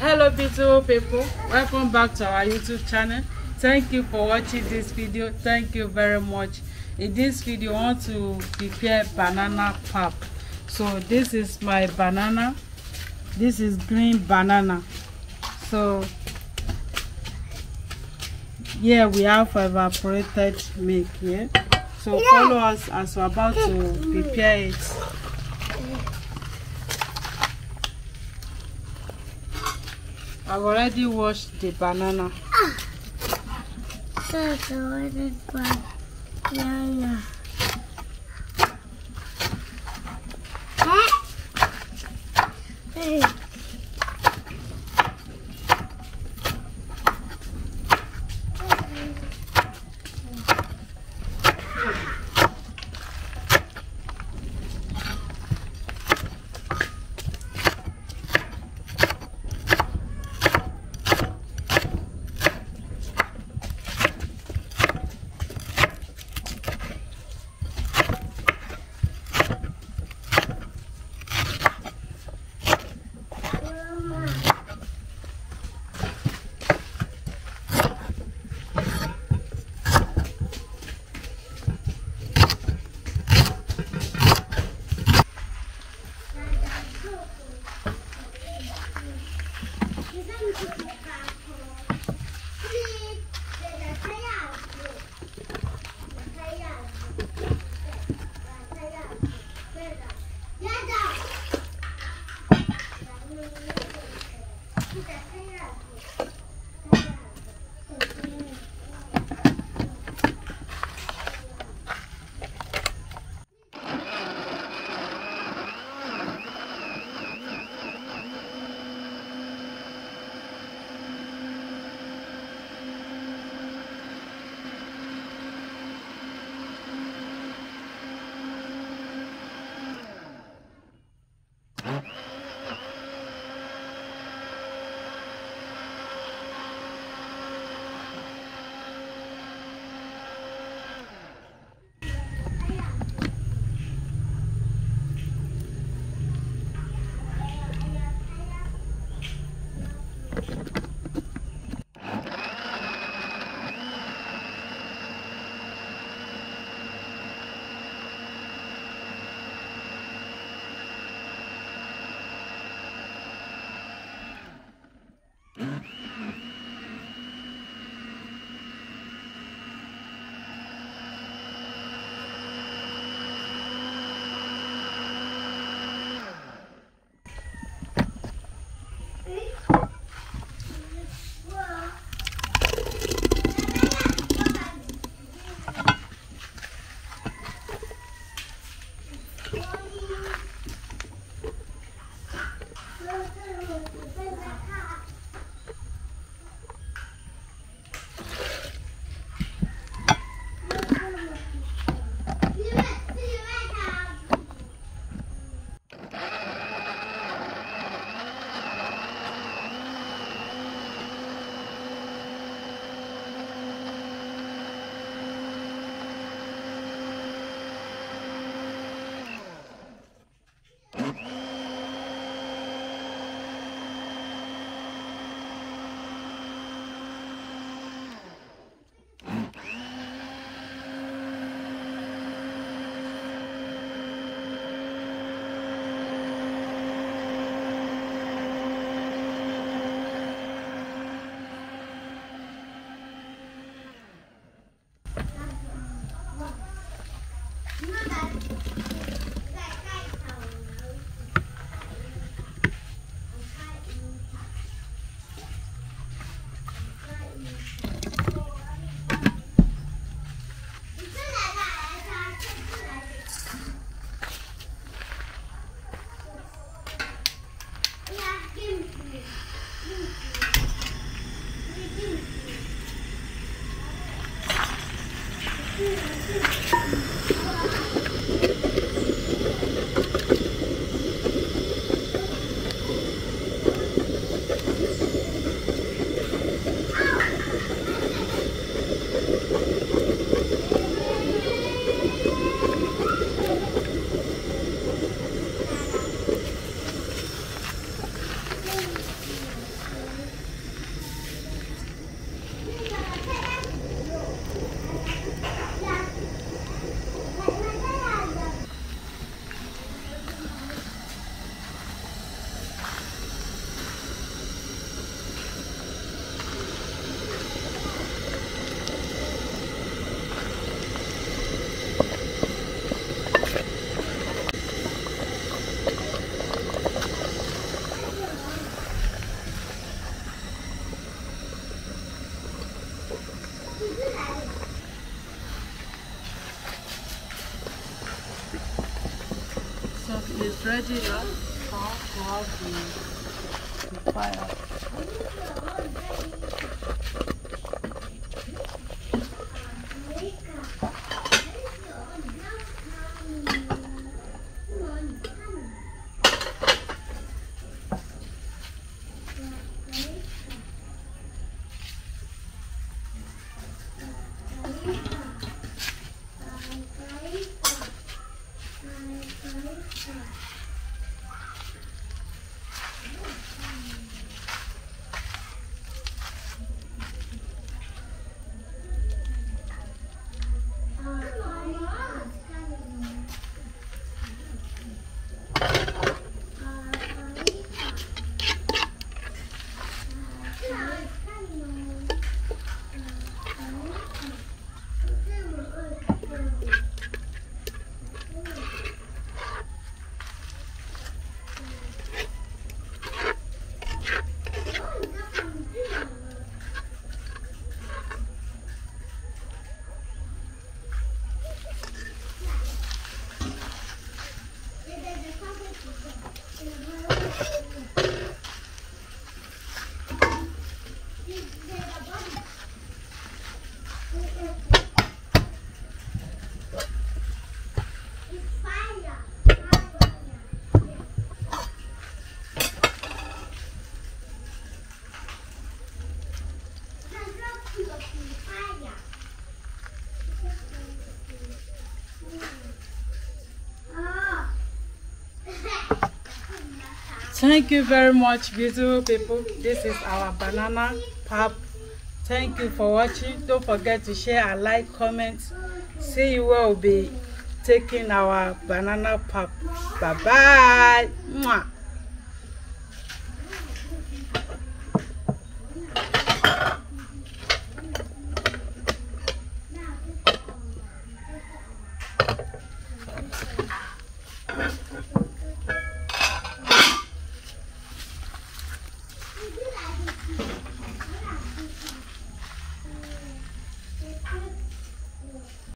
Hello beautiful people, welcome back to our YouTube channel. Thank you for watching this video. Thank you very much. In this video I want to prepare banana pap. So this is my banana. This is green banana. So here we have evaporated milk here. So follow us as we're about to prepare it. I've already washed the banana. That's already banana. Hey. is ready now. Now to have the fire. Thank you very much, beautiful people. This is our banana pap. Thank you for watching. Don't forget to share and like, comment. See you where we'll be taking our banana pap. Bye bye. Mwah.